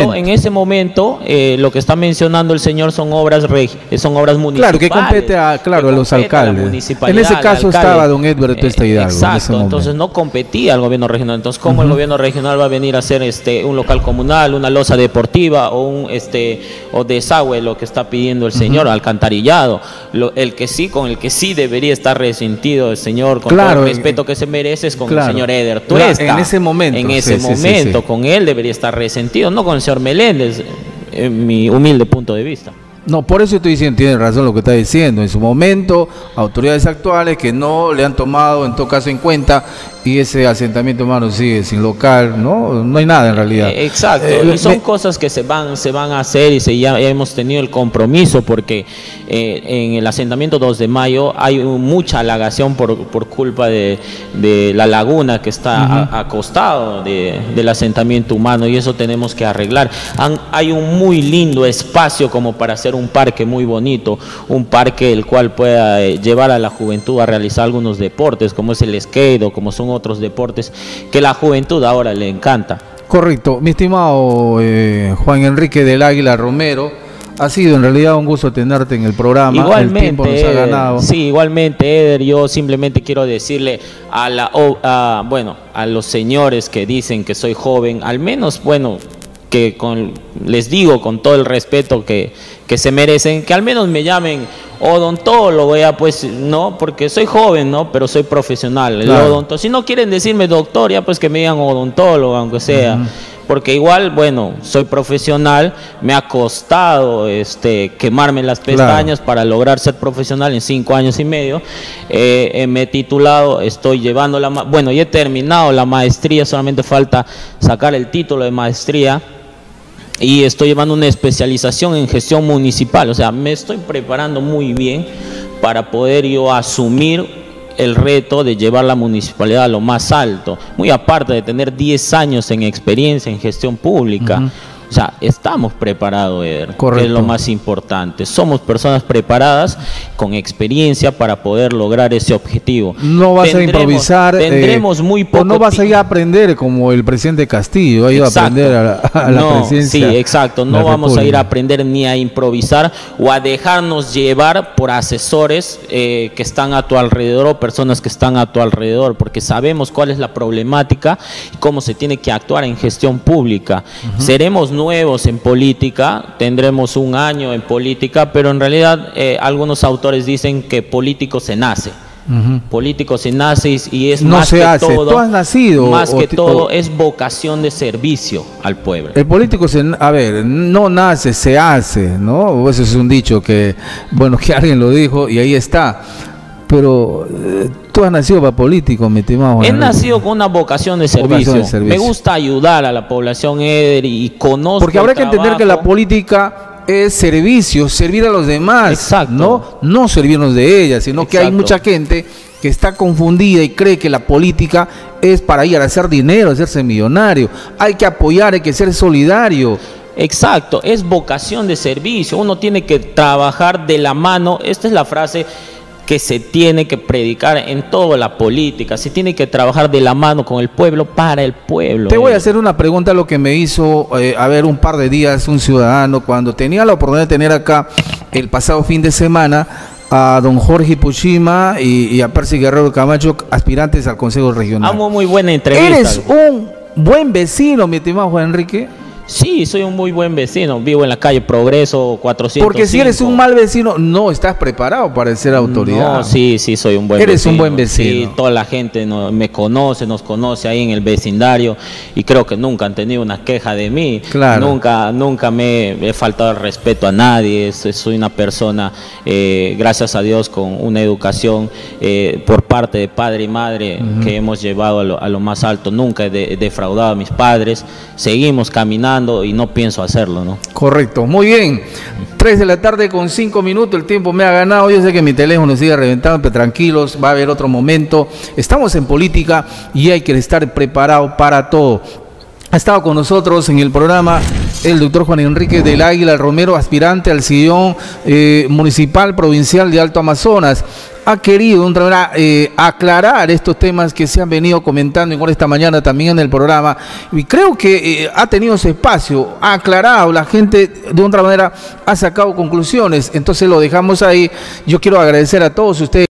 momento lo que está mencionando el señor son obras municipales. Claro, que compete a los alcaldes. En ese caso estaba don Edward Testa Hidalgo. Exacto, entonces no competía al gobierno regional. Entonces, ¿cómo el gobierno regional va a venir a hacer un local comunal, una losa deportiva o o desagüe, lo que está pidiendo el señor, alcantarillado? Con el que sí debería estar resentido el señor, con todo el respeto que se merece, es con el señor Eder Tuesta. En ese momento. Con él debería estar resentido, no con el señor Meléndez, en mi humilde punto de vista. No, por eso estoy diciendo, tiene razón lo que está diciendo. En su momento, autoridades actuales que no le han tomado en todo caso en cuenta, y ese asentamiento humano sigue sin local, no hay nada en realidad. Exacto, y son cosas que se van a hacer, y ya hemos tenido el compromiso, porque en el asentamiento 2 de mayo hay mucha halagación por culpa de la laguna que está acostado del asentamiento humano, y eso tenemos que arreglar. Hay un muy lindo espacio como para hacer un parque muy bonito, un parque el cual pueda llevar a la juventud a realizar algunos deportes, como es el skate o como son otros deportes que la juventud ahora le encanta. Correcto, mi estimado Juan Enrique del Águila Romero, ha sido en realidad un gusto tenerte en el programa. Igualmente, el tiempo nos ha ganado. Sí, igualmente, Eder, yo simplemente quiero decirle a los señores que dicen que soy joven, al menos, que les digo con todo el respeto que se merecen, que al menos me llamen odontólogo, ya pues, no, porque soy joven, ¿no? Pero soy profesional, claro. Si no quieren decirme doctor, ya pues que me digan odontólogo, aunque sea, porque igual, soy profesional, me ha costado quemarme las pestañas para lograr ser profesional en 5 años y medio. Me he titulado, estoy llevando ya he terminado la maestría, solamente falta sacar el título de maestría. Y estoy llevando una especialización en gestión municipal, o sea, me estoy preparando muy bien para poder yo asumir el reto de llevar la municipalidad a lo más alto, muy aparte de tener 10 años en experiencia en gestión pública. O sea, estamos preparados, Eder, que es lo más importante. Somos personas preparadas, con experiencia para poder lograr ese objetivo. No vas a improvisar. Tendremos muy poco. O no vas a ir a aprender como el presidente Castillo, ha ido a aprender a la presidencia. Sí, exacto. No vamos a ir a aprender ni a improvisar o a dejarnos llevar por asesores que están a tu alrededor o personas que están a tu alrededor, porque sabemos cuál es la problemática y cómo se tiene que actuar en gestión pública. Seremos nuevos en política, tendremos 1 año en política, pero en realidad algunos autores dicen que político se nace. Político se nace y es no más se que hace. todo. Tú has nacido. Más que todo es vocación de servicio al pueblo. El político no nace, se hace, ¿no? Eso es un dicho que alguien lo dijo y ahí está. Pero tú has nacido para político, mi estimado. He nacido con una vocación de servicio. Me gusta ayudar a la población, Eder, y conozco. Porque habrá que entender que la política es servicio, servir a los demás. Exacto. No servirnos de ella, sino que hay mucha gente que está confundida y cree que la política es para ir a hacer dinero, hacerse millonario. Hay que apoyar, hay que ser solidario. Exacto, es vocación de servicio. Uno tiene que trabajar de la mano. Esta es la frase que se tiene que predicar en toda la política, se tiene que trabajar de la mano con el pueblo, para el pueblo. Te voy a hacer una pregunta, lo que me hizo un par de días un ciudadano, cuando tenía la oportunidad de tener acá el pasado fin de semana a don Jorge Puchima y a Percy Guerrero Camacho, aspirantes al Consejo Regional. Muy buena entrevista. ¿Eres un buen vecino, mi estimado Juan Enrique? Sí, soy un muy buen vecino, vivo en la calle Progreso 405. Porque si eres un mal vecino, no estás preparado para ser autoridad. No, sí, soy un buen vecino. Eres un buen vecino. Sí, toda la gente me conoce, nos conoce ahí en el vecindario y creo que nunca han tenido una queja de mí. Claro. Nunca me he faltado el respeto a nadie. Soy una persona, gracias a Dios, con una educación por parte de padre y madre que hemos llevado a lo más alto. Nunca he defraudado a mis padres. Seguimos caminando y no pienso hacerlo, ¿no? Correcto, muy bien. 3 de la tarde con 5 minutos, el tiempo me ha ganado. Yo sé que mi teléfono sigue reventando, pero tranquilos, va a haber otro momento. Estamos en política y hay que estar preparado para todo. Ha estado con nosotros en el programa el doctor Juan Enrique del Águila Romero, aspirante al sillón municipal provincial de Alto Amazonas. Ha querido aclarar estos temas que se han venido comentando en esta mañana también en el programa, y creo que ha tenido ese espacio, ha aclarado, la gente de otra manera ha sacado conclusiones, entonces lo dejamos ahí. Yo quiero agradecer a todos ustedes.